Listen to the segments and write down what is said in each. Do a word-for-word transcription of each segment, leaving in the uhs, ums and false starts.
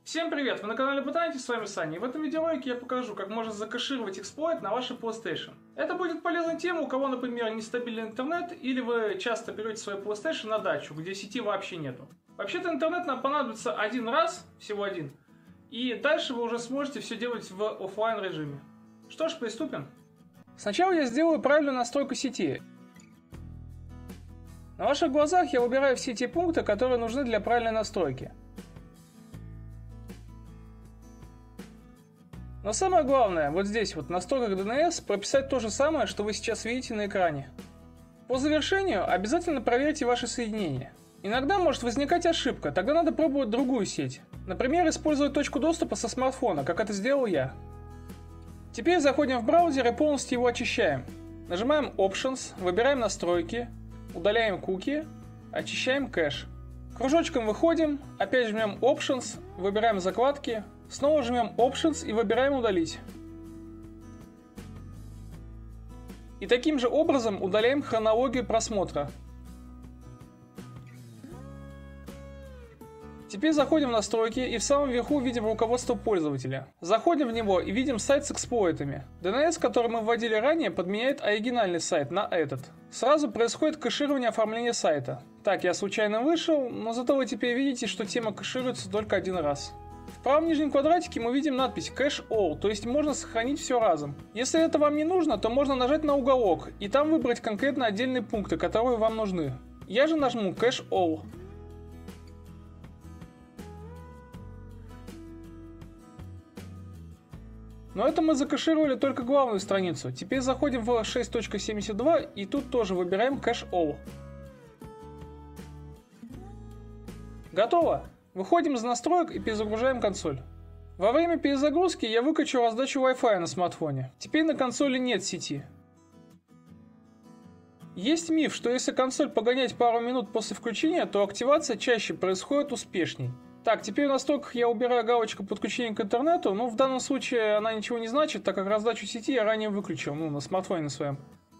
Всем привет! Вы на канале Ботаники, с вами Саня. И в этом видеоролике я покажу, как можно закэшировать эксплойт на вашей PlayStation. Это будет полезной темой, у кого, например, нестабильный интернет, или вы часто берете свой PlayStation на дачу, где сети вообще нету. Вообще-то интернет нам понадобится один раз, всего один, и дальше вы уже сможете все делать в офлайн режиме. Что ж, приступим. Сначала я сделаю правильную настройку сети. На ваших глазах я выбираю все те пункты, которые нужны для правильной настройки. Но самое главное, вот здесь вот в настройках ди эн эс прописать то же самое, что вы сейчас видите на экране. По завершению обязательно проверьте ваши соединения. Иногда может возникать ошибка, тогда надо пробовать другую сеть. Например, использовать точку доступа со смартфона, как это сделал я. Теперь заходим в браузер и полностью его очищаем. Нажимаем Options, выбираем настройки, удаляем куки, очищаем кэш. Кружочком выходим, опять жмем Options, выбираем закладки, снова жмем Options и выбираем удалить. И таким же образом удаляем хронологию просмотра. Теперь заходим в настройки и в самом верху видим руководство пользователя. Заходим в него и видим сайт с эксплойтами. ди эн эс, который мы вводили ранее, подменяет оригинальный сайт на этот. Сразу происходит кэширование оформления сайта. Так, я случайно вышел, но зато вы теперь видите, что тема кэшируется только один раз. В правом нижнем квадратике мы видим надпись Cache All, то есть можно сохранить все разом. Если это вам не нужно, то можно нажать на уголок и там выбрать конкретно отдельные пункты, которые вам нужны. Я же нажму Cache All. Но это мы закэшировали только главную страницу. Теперь заходим в шесть точка семьдесят два и тут тоже выбираем Cache All. Готово! Выходим из настроек и перезагружаем консоль. Во время перезагрузки я выкачу раздачу Wi-Fi на смартфоне. Теперь на консоли нет сети. Есть миф, что если консоль погонять пару минут после включения, то активация чаще происходит успешней. Так, теперь в настройках я убираю галочку подключения к интернету, но в данном случае она ничего не значит, так как раздачу сети я ранее выключил, ну, на смартфоне на своем.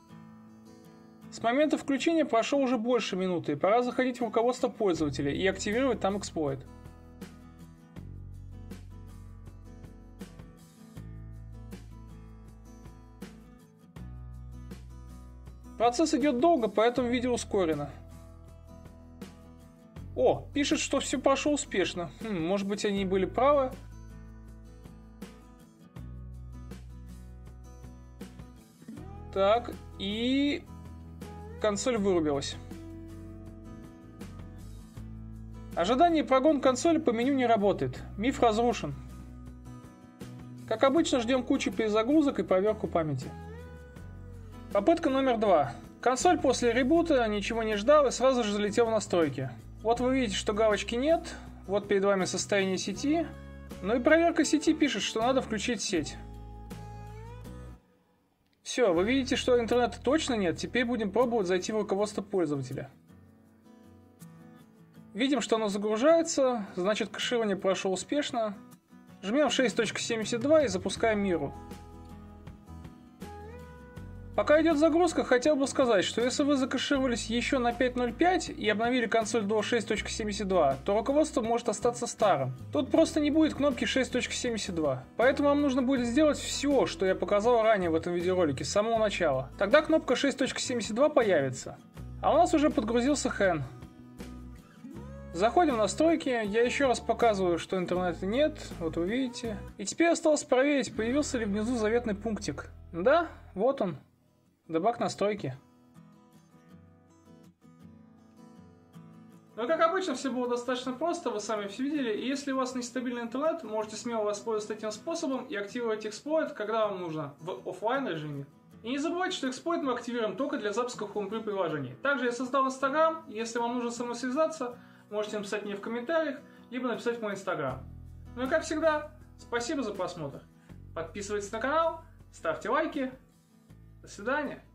С момента включения прошло уже больше минуты, и пора заходить в руководство пользователя и активировать там эксплойт. Процесс идет долго, поэтому видео ускорено. О, пишет, что все прошло успешно. Хм, может быть, они были правы. Так, и консоль вырубилась. Ожидание и прогон консоли по меню не работает. Миф разрушен. Как обычно, ждем кучу перезагрузок и проверку памяти. Попытка номер два. Консоль после ребута ничего не ждал и сразу же залетел в настройки. Вот вы видите, что галочки нет. Вот перед вами состояние сети. Ну и проверка сети пишет, что надо включить сеть. Все, вы видите, что интернета точно нет. Теперь будем пробовать зайти в руководство пользователя. Видим, что оно загружается. Значит, кэширование прошло успешно. Жмем шесть точка семьдесят два и запускаем миру. Пока идет загрузка, хотел бы сказать, что если вы закэшировались еще на пять точка ноль пять и обновили консоль до шесть точка семьдесят два, то руководство может остаться старым. Тут просто не будет кнопки шесть точка семьдесят два. Поэтому вам нужно будет сделать все, что я показал ранее в этом видеоролике, с самого начала. Тогда кнопка шесть точка семьдесят два появится. А у нас уже подгрузился Хэн. Заходим в настройки, я еще раз показываю, что интернета нет, вот вы видите. И теперь осталось проверить, появился ли внизу заветный пунктик. Да, вот он. Дебаг настройки. Ну, как обычно, все было достаточно просто, вы сами все видели. И если у вас нестабильный интернет, можете смело воспользоваться этим способом и активировать эксплойт, когда вам нужно, в офлайн режиме. И не забывайте, что эксплойт мы активируем только для запуска Homebrew приложений. Также я создал Инстаграм, если вам нужно со мной связаться, можете написать мне в комментариях, либо написать в мой Инстаграм. Ну и как всегда, спасибо за просмотр. Подписывайтесь на канал, ставьте лайки. До свидания.